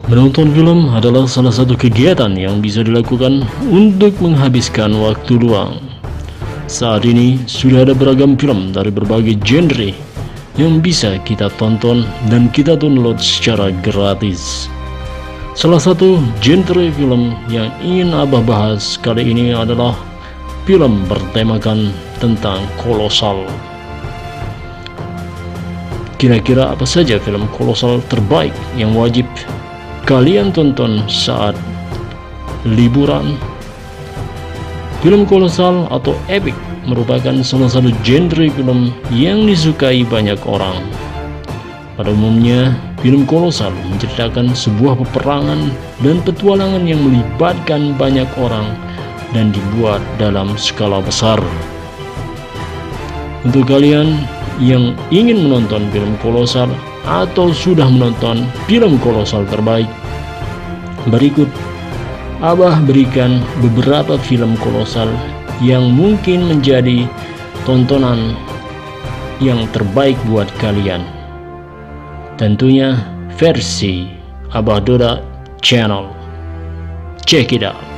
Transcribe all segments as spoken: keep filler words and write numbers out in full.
Menonton film adalah salah satu kegiatan yang bisa dilakukan untuk menghabiskan waktu luang. Saat ini sudah ada beragam film dari berbagai genre yang bisa kita tonton dan kita download secara gratis. Salah satu genre film yang ingin Abah bahas kali ini adalah film bertemakan tentang kolosal. Kira-kira apa saja film kolosal terbaik yang wajib kalian tonton saat liburan? Film kolosal atau epic merupakan salah satu genre film yang disukai banyak orang. Pada umumnya, film kolosal menceritakan sebuah peperangan dan petualangan yang melibatkan banyak orang dan dibuat dalam skala besar. Untuk kalian yang ingin menonton film kolosal atau sudah menonton film kolosal terbaik, berikut Abah berikan beberapa film kolosal yang mungkin menjadi tontonan yang terbaik buat kalian. Tentunya versi Abah Doda Channel. Check it out.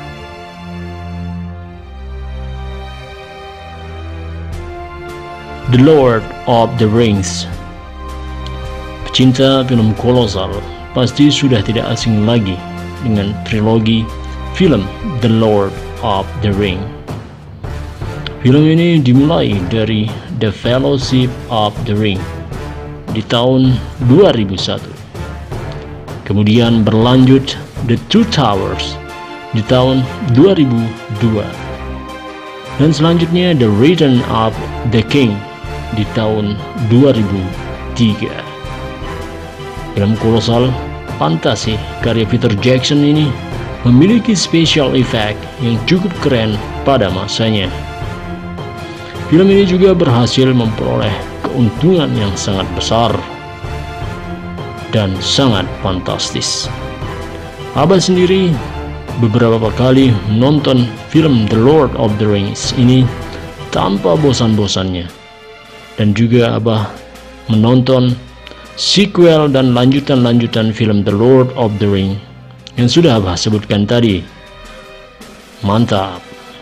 The Lord of the Rings. Pecinta film kolosal pasti sudah tidak asing lagi dengan trilogi film The Lord of the Ring. Film ini dimulai dari The Fellowship of the Ring di tahun dua ribu satu. Kemudian berlanjut The Two Towers di tahun dua ribu dua. Dan selanjutnya The Return of the King di tahun dua ribu tiga. Film kolosal fantasi karya Peter Jackson ini memiliki special effect yang cukup keren pada masanya. Film ini juga berhasil memperoleh keuntungan yang sangat besar dan sangat fantastis. Abah sendiri beberapa kali menonton film The Lord of the Rings ini tanpa bosan-bosannya. Dan juga Abah menonton sequel dan lanjutan-lanjutan film The Lord of the Ring yang sudah Abah sebutkan tadi. Mantap.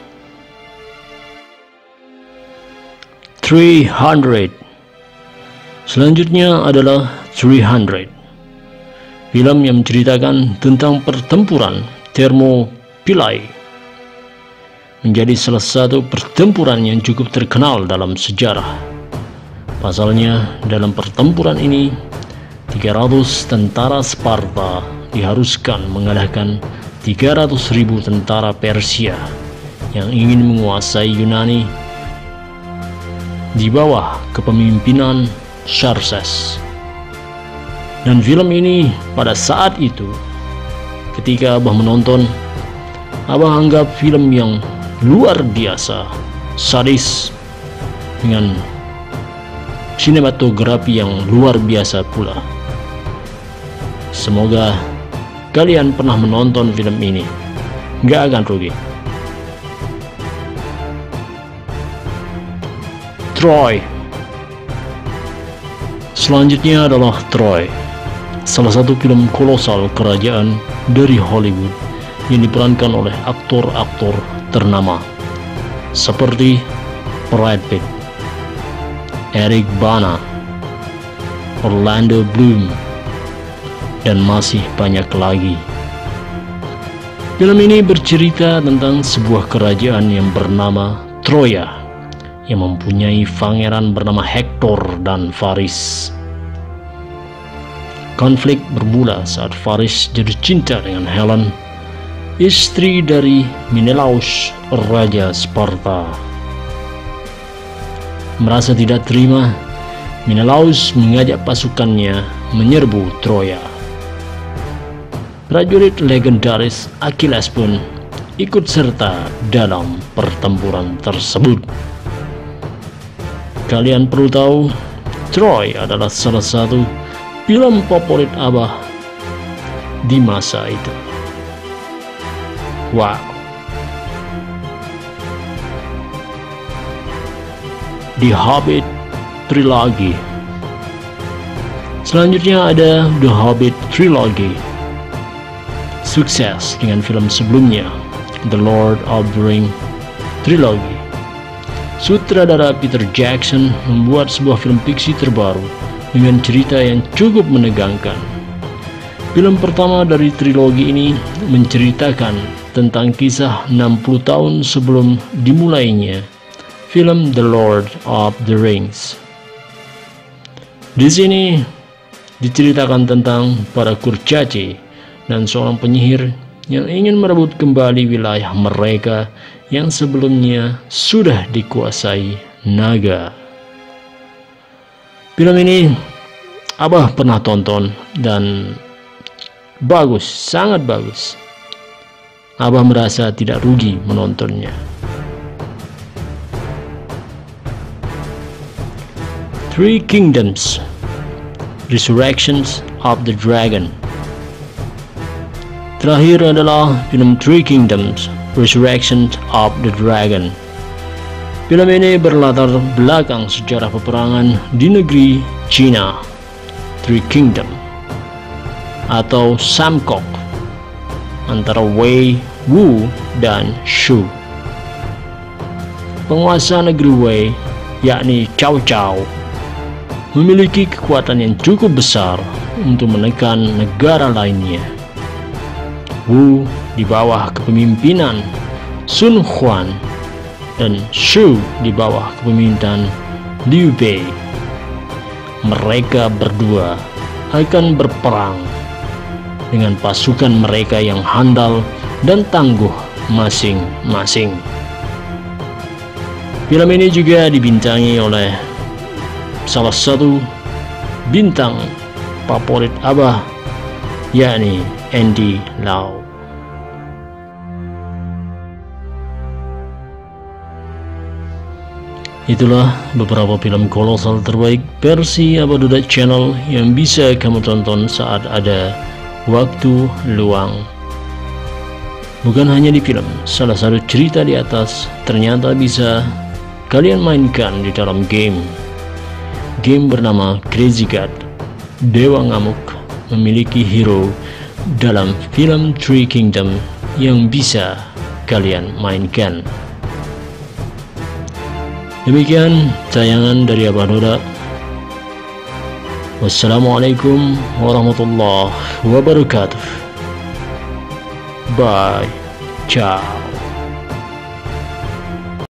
tiga ratus. Selanjutnya adalah tiga ratus. Film yang menceritakan tentang pertempuran Thermopylae. Menjadi salah satu pertempuran yang cukup terkenal dalam sejarah. Pasalnya, dalam pertempuran ini, tiga ratus tentara Sparta diharuskan mengalahkan tiga ratus ribu tentara Persia yang ingin menguasai Yunani di bawah kepemimpinan Xerxes. Dan film ini pada saat itu, ketika Abah menonton, Abah anggap film yang luar biasa, sadis, dengan sinematografi yang luar biasa pula. Semoga kalian pernah menonton film ini, nggak akan rugi. Troy. Selanjutnya adalah Troy, salah satu film kolosal kerajaan dari Hollywood yang diperankan oleh aktor-aktor ternama seperti Brad Pitt, Eric Bana, Orlando Bloom, dan masih banyak lagi. Film ini bercerita tentang sebuah kerajaan yang bernama Troya yang mempunyai pangeran bernama Hector dan Paris. Konflik bermula saat Paris jatuh cinta dengan Helen, istri dari Menelaus, Raja Sparta. Merasa tidak terima, Menelaus mengajak pasukannya menyerbu Troya. Prajurit legendaris Achilles pun ikut serta dalam pertempuran tersebut. Kalian perlu tahu, Troy adalah salah satu film favorit Abah di masa itu. Wow. The Hobbit Trilogy. Selanjutnya ada The Hobbit Trilogy sukses dengan film sebelumnya, The Lord of the Ring Trilogy. Sutradara Peter Jackson membuat sebuah film fiksi terbaru dengan cerita yang cukup menegangkan. Film pertama dari trilogi ini menceritakan tentang kisah enam puluh tahun sebelum dimulainya film The Lord of the Rings. Di sini diceritakan tentang para kurcaci dan seorang penyihir yang ingin merebut kembali wilayah mereka yang sebelumnya sudah dikuasai naga. Film ini Abah pernah tonton dan bagus, sangat bagus. Abah merasa tidak rugi menontonnya. Three Kingdoms, Resurrections of the Dragon. Terakhir adalah film Three Kingdoms, Resurrection of the Dragon. Film ini berlatar belakang sejarah peperangan di negeri Cina, Three Kingdom atau Samkok, antara Wei, Wu, dan Shu. Penguasa negeri Wei, yakni Cao Cao, memiliki kekuatan yang cukup besar untuk menekan negara lainnya. Wu di bawah kepemimpinan Sun Quan dan Shu di bawah kepemimpinan Liu Bei. Mereka berdua akan berperang dengan pasukan mereka yang handal dan tangguh masing-masing. Film ini juga dibintangi oleh salah satu bintang favorit Abah, yakni Andy Lau. Itulah beberapa film kolosal terbaik versi Abah Duda Channel yang bisa kamu tonton saat ada waktu luang. Bukan hanya di film, salah satu cerita di atas ternyata bisa kalian mainkan di dalam game. Game bernama Crazy God. Dewa Ngamuk memiliki hero dalam film Three Kingdom yang bisa kalian mainkan. Demikian tayangan dari Abah Duda. Wassalamualaikum warahmatullahi wabarakatuh. Bye. Ciao.